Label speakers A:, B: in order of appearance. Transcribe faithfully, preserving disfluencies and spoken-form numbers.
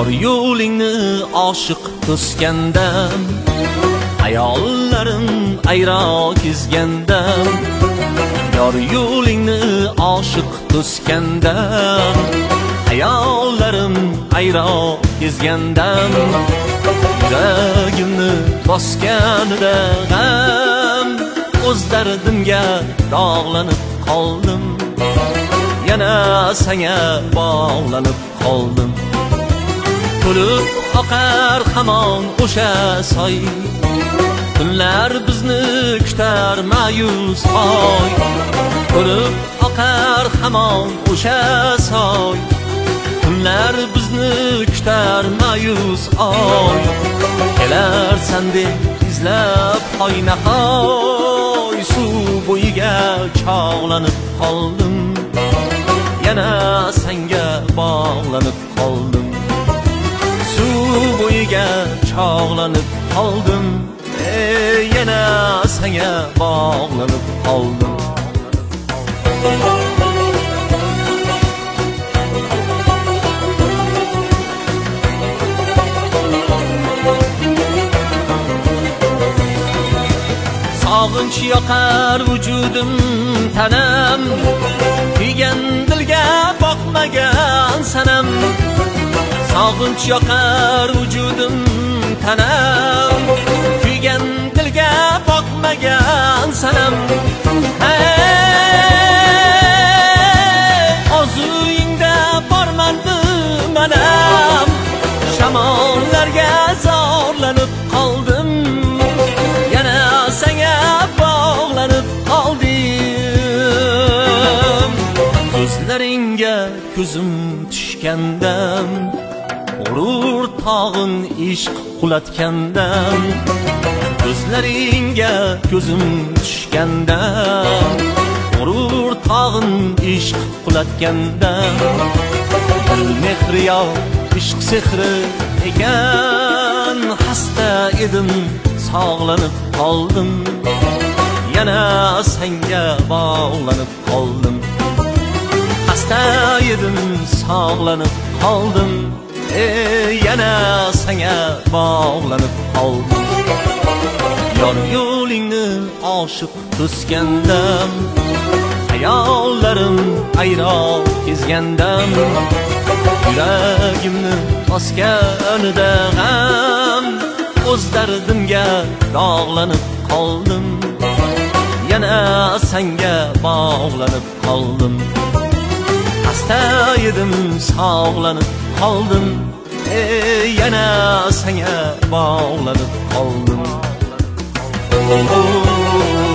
A: Yor yo'lingni oshiq to'sgandan, hayollarim ayro kezgandan. Yor yo'lingni oshiq to'sgandan, hayollarim ayro kezgandan. Yuragimni bosganida g'am, o'z dardimga dog'lanib qoldim. Yana senga bog'lanib qoldim. To'lib oqar hamon o'sha soy, kunlar bizni kutar ma'yus hoy. To'lib oqar hamon o'sha soy, kunlar bizni kutar ma'yus oy. Kelarsan deb izlab hoynahoy, suv bo'yiga chog'lanib qoldim. Yana senga bog'lanib qoldim. Suv bo'yiga chog'lanib qoldim. Ey, yana senga bog'lanib qoldim. Sog'inch yoqar vujudim tanam, kuygan dilga boqmagan sanam. Sog'inch yoqar vujudim tanam, kuygan dilga boqmagan sanam. Hey, orzuyingda bormandim manam, shamollarga zorlanib qoldim. Yana senga bog'lanib qoldim. Ko'zlaringga ko'zim tushgandan, g'urur tog'in ishq qulatgandan. Ko'zlaringga ko'zim tushgandan, g'urur tog'in ishq qulatgandan. Dil mehri yo ishq sehri ekan, hasta edim sog'lanib qoldim. Yana senga bog'lanib qoldim. Hasta edim sog'lanib qoldim. Ey, yana senga bog'lanib qoldim. Yor yo'lingni oshiq to'sgandan, hayollarim ayro kezgandan. Yuragimni bosganida g'am, o'z dardimga dog'lanib qoldim. Yana senga bog'lanib qoldim. Hasta edim sog'lanib qoldim. Ey, yana senga bog'lanib qoldim. Oh, oh, oh.